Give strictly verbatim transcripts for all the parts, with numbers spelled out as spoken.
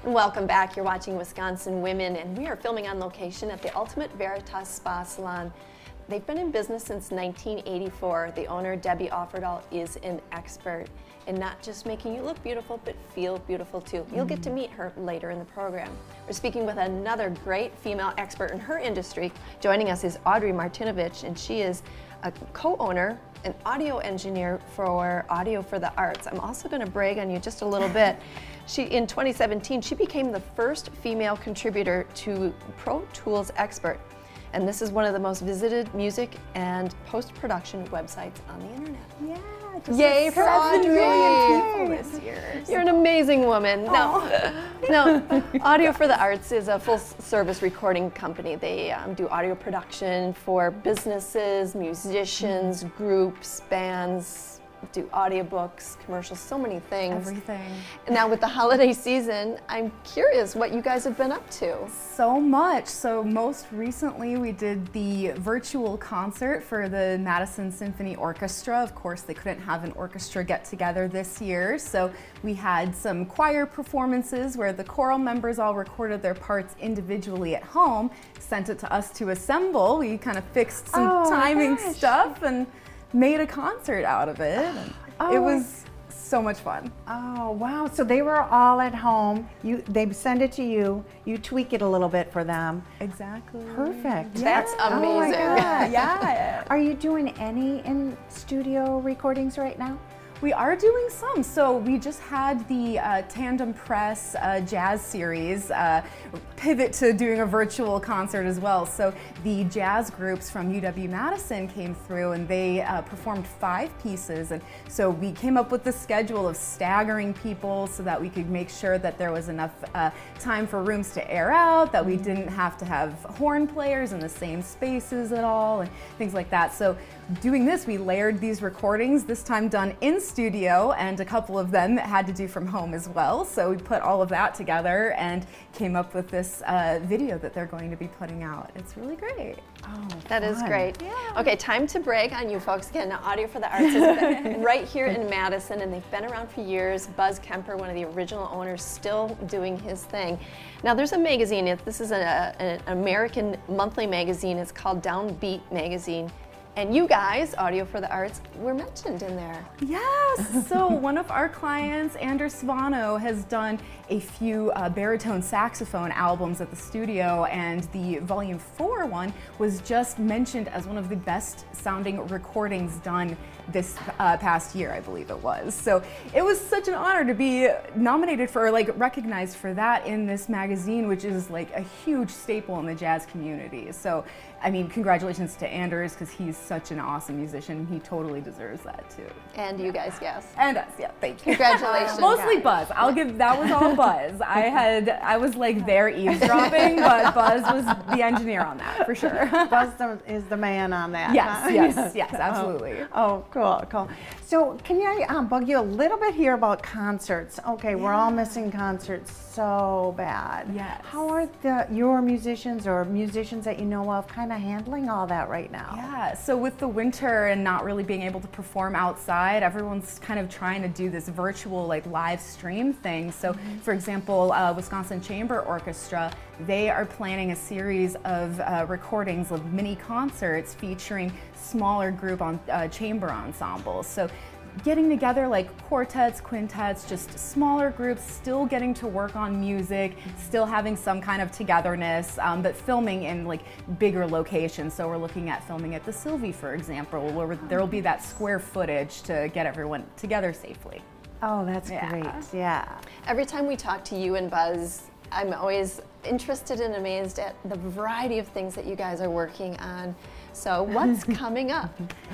Welcome back. You're watching Wisconsin Women, and we are filming on location at the Ultimate Veritas Spa Salon. They've been in business since nineteen eighty-four. The owner, Debbie Offerdahl, is an expert in not just making you look beautiful, but feel beautiful too. You'll get to meet her later in the program. We're speaking with another great female expert in her industry. Joining us is Audrey Martinovich, and she is a co-owner, an audio engineer for Audio for the Arts. I'm also going to brag on you just a little bit. She, in twenty seventeen, she became the first female contributor to Pro Tools Expert. And this is one of the most visited music and post-production websites on the internet. Yeah. Yay for Audrey! People this year. You're an amazing woman. No, no. Audio for the Arts is a full-service recording company. They um, do audio production for businesses, musicians, mm-hmm. groups, bands. Do audiobooks, commercials, so many things. Everything. And now with the holiday season, I'm curious what you guys have been up to. So much. So most recently we did the virtual concert for the Madison Symphony Orchestra. Of course, they couldn't have an orchestra get together this year, so we had some choir performances where the choral members all recorded their parts individually at home, sent it to us to assemble. We kind of fixed some oh timing stuff and made a concert out of it. Oh, it was so much fun. Oh wow! So they were all at home. You, they send it to you. You tweak it a little bit for them. Exactly. Perfect. Yeah. That's amazing. Oh my God. Yeah. Are you doing any in studio recordings right now? We are doing some. So we just had the uh, Tandem Press uh, Jazz Series uh, pivot to doing a virtual concert as well. So the jazz groups from U W Madison came through and they uh, performed five pieces. And so we came up with the schedule of staggering people so that we could make sure that there was enough uh, time for rooms to air out, that we didn't have to have horn players in the same spaces at all, and things like that. So doing this, we layered these recordings, this time done in studio, and a couple of them had to do from home as well. So we put all of that together and came up with this uh, video that they're going to be putting out. It's really great. Oh, that fun. is great. Yeah. Okay, time to brag on you folks. Again, now Audio for the Arts is right here in Madison, and they've been around for years. Buzz Kemper, one of the original owners, still doing his thing. Now there's a magazine. This is a, an American monthly magazine. It's called Downbeat Magazine. And you guys, Audio for the Arts, were mentioned in there. Yes, so one of our clients, Anders Svano, has done a few uh, baritone saxophone albums at the studio, and the volume four one was just mentioned as one of the best sounding recordings done this uh, past year, I believe it was. So it was such an honor to be nominated for, or like recognized for that in this magazine, which is like a huge staple in the jazz community. So, I mean, congratulations to Anders, because he's such an awesome musician. He totally deserves that too. And you guys, yes. And us, yeah, thank you. Congratulations. Mostly Buzz. I'll give, that was all Buzz. I had, I was like there eavesdropping, but Buzz was the engineer on that, for sure. Buzz is the man on that. Yes, huh? yes, yes, absolutely. Oh, oh, cool, cool. So can I um, bug you a little bit here about concerts? Okay, yeah. We're all missing concerts so bad. Yes. How are the your musicians or musicians that you know of kind of handling all that right now? Yeah, so with the winter and not really being able to perform outside, everyone's kind of trying to do this virtual like live stream thing. So mm-hmm. for example, uh, Wisconsin Chamber Orchestra, they are planning a series of uh, recordings of mini concerts featuring smaller group on uh, chamber ensembles. So getting together like quartets, quintets, just smaller groups, still getting to work on music, still having some kind of togetherness, um, but filming in like bigger locations. So we're looking at filming at the Sylvie, for example, where there will be that square footage to get everyone together safely. Oh, that's yeah. great, yeah. Every time we talk to you and Buzz, I'm always interested and amazed at the variety of things that you guys are working on. So what's coming up?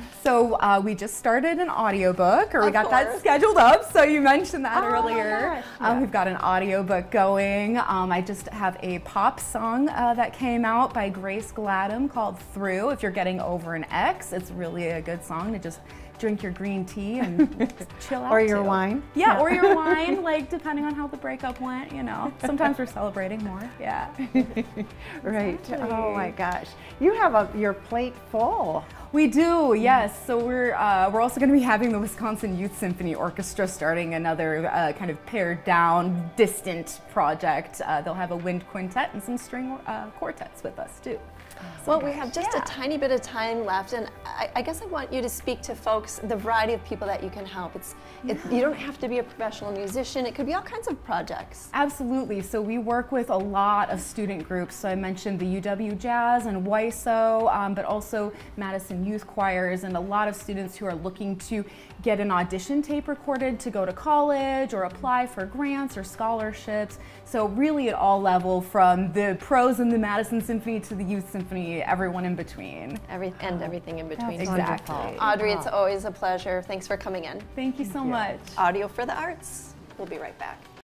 So uh, we just started an audiobook, or we of got course. that scheduled up, so you mentioned that oh earlier. Yeah. Um, we've got an audiobook going. Um, I just have a pop song uh, that came out by Grace Gladham called Through. If you're getting over an ex, it's really a good song to just drink your green tea and chill out. Or your to. wine. Yeah, or your wine, like depending on how the breakup went, you know. Sometimes we're celebrating more. Yeah. Right. Exactly. Oh my gosh. You have a, your plate full. We do, yes. So we're uh, we're also going to be having the Wisconsin Youth Symphony Orchestra starting another uh, kind of pared down, distant project. Uh, they'll have a wind quintet and some string uh, quartets with us too. Well, we have just Yeah. a tiny bit of time left, and I, I guess I want you to speak to folks, the variety of people that you can help. It's, it, you don't have to be a professional musician. It could be all kinds of projects. Absolutely. So we work with a lot of student groups. So I mentioned the U W Jazz and W I S O, um, but also Madison Youth Choirs, and a lot of students who are looking to get an audition tape recorded to go to college or apply for grants or scholarships. So really at all level, from the pros in the Madison Symphony to the Youth Symphony, everyone in between. Every, and everything in between. That's Exactly. wonderful. Audrey, it's always a pleasure. Thanks for coming in. Thank you so much. Audio for the Arts. We'll be right back.